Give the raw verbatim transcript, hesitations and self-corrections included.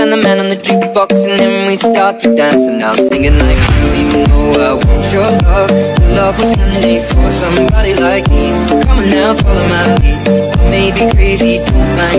and the man on the jukebox, and then we start to dance. And I'm singing like, you, you know I want your love. Your love was handmade for somebody like me. Come on now, follow my lead. I may be crazy, don't mind